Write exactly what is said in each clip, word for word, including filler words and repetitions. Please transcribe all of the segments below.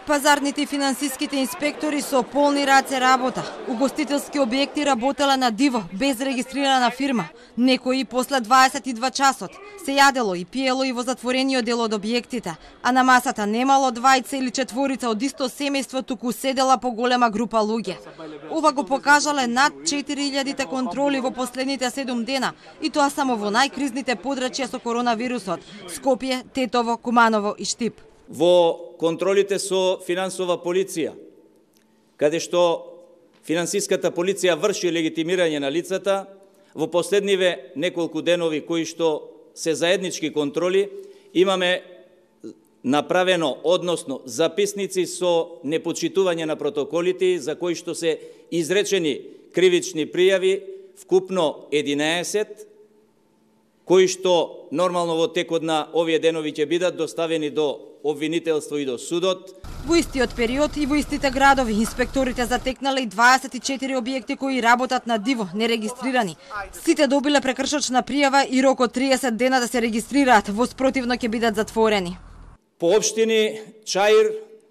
Пазарните и финансиските инспектори со полни раце работа. Угостителски објекти работела на диво, без регистрирана фирма. Некои после дваесет и два часот се јадело и пиело и во затворениот дел од објектите, а на масата немало двајца или четворица од исто семејство, туку седела поголема група луѓе. Ова го покажале над четири илјади контроли во последните седум дена, и тоа само во најкризните подрачја со коронавирусот: Скопје, Тетово, Куманово и Штип. Во контролите со финансова полиција, каде што финансиската полиција врши легитимирање на лицата, во последниве неколку денови кои што се заеднички контроли, имаме направено, односно записници со непочитување на протоколите, за кои што се изречени кривични пријави, вкупно единаесет, кои што нормално во текот на овие денови ќе бидат доставени до обвинителство и до судот. Во истиот период и во истите градови инспекторите затекнале и дваесет и четири објекти кои работат на диво, нерегистрирани. Сите добиле прекршочна пријава и рок од триесет дена да се регистрираат, во спротивно ќе бидат затворени. По општини Чаир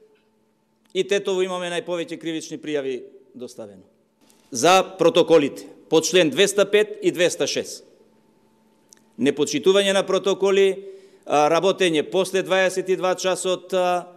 и Тетово имаме најповеќе кривични пријави доставено. За протоколите по член двеста пет и двеста шест. Непочитување на протоколи, работење после дваесет и два часот,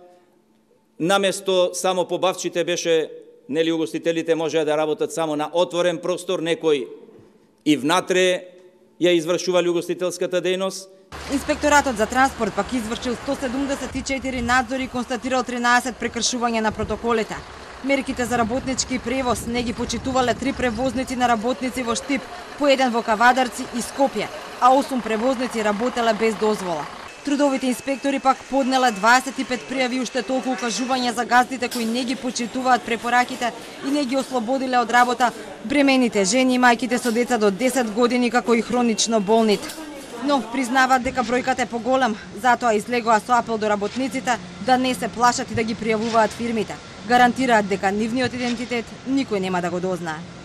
наместо само побавчите беше, нели угостителите можеа да работат само на отворен простор, некои и внатре ја извршували угостителската дејност. Инспекторатот за транспорт пак извршил сто седумдесет и четири надзори и констатирал тринаесет прекршувања на протоколите. Мерките за работнички превоз не ги почитувале три превозници на работници во Штип, по еден во Кавадарци и Скопје, а осум превозници работеле без дозвола. Трудовите инспектори пак поднеле дваесет и пет пријави и уште толку укажувања за газдите кои не ги почитуваат препораките и не ги ослободиле од работа бремените жени и мајките со деца до десет години, како и хронично болните. Но признаваат дека бројката е поголем, затоа излегоа со апел до работниците да не се плашат и да ги пријавуваат фирмите. Гарантираат дека нивниот идентитет никој нема да го дознае.